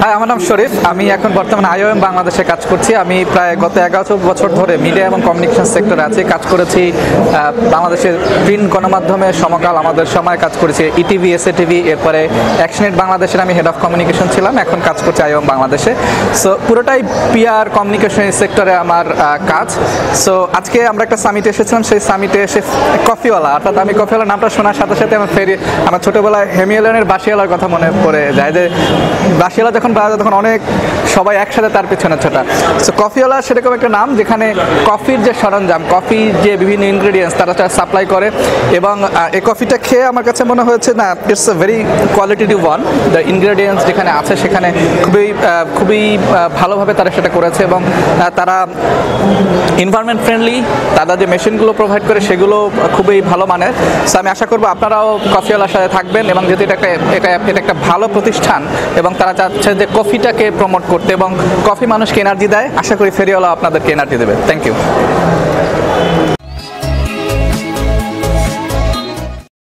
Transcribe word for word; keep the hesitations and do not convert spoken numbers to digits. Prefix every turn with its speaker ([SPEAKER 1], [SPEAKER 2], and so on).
[SPEAKER 1] High, আমার নাম শরীফ। আমি এখন বর্তমানে আই ও এম বাংলাদেশে কাজ করছি। আমি প্রায় গত এগারো বছর ধরে মিডিয়া এবং কমিউনিকেশন সেক্টরে আছি, কাজ করেছি বাংলাদেশের প্রিন্ট গণমাধ্যমে সমকাল, আমাদের সময় কাজ করেছি ইটিভি, এস এ টিভি, এরপরে অ্যাকশনেট বাংলাদেশের আমি হেড অফ কমিউনিকেশন ছিলাম, এখন কাজ করছি আই ও এম বাংলাদেশে। সো পুরোটাই পিআর কমিউনিকেশন সেক্টরে আমার কাজ। সো আজকে আমরা একটা সামিটে এসেছিলাম, সেই সামিটে এসে কফিওয়ালা, অর্থাৎ আমি কফিওয়ালা নামটা শোনার সাথে সাথে আমার ফেরি আমার ছোটোবেলায় হেমিয়েলেনের বাসিওয়ালার কথা মনে পড়ে যায়, যে বাসিওয়ালা যখন বাজে তখন অনেক সবাই একসাথে তার পিছনে ছোটা। সো কফিওয়ালা সেরকম একটা নাম যেখানে কফির যে সরঞ্জাম, কফির যে বিভিন্ন ইনগ্রেডিয়েন্টস তারা সাপ্লাই করে, এবং এই কফিটা খেয়ে আমার কাছে মনে হয়েছে না, it's a very qualitative one. The ingredients যেখানে আছে সেখানে খুবই খুবই ভালোভাবে তারা সেটা করেছে, এবং তারা এনভায়রনমেন্ট ফ্রেন্ডলি, তারা যে মেশিনগুলো প্রোভাইড করে সেগুলো খুবই ভালো মানের। সো আমি আশা করবো আপনারাও কফিওয়ালার সাথে থাকবেন, এবং যেহেতু এটা একটা এটা এটা একটা ভালো প্রতিষ্ঠান এবং তারা চাচ্ছে যে কফিটাকে প্রমোট করতে, এবং কফি মানুষকে এনার্জি দেয়, আশা করি ফেরিওয়ালা আপনাদেরকে এনার্জি দেবে। Thank you.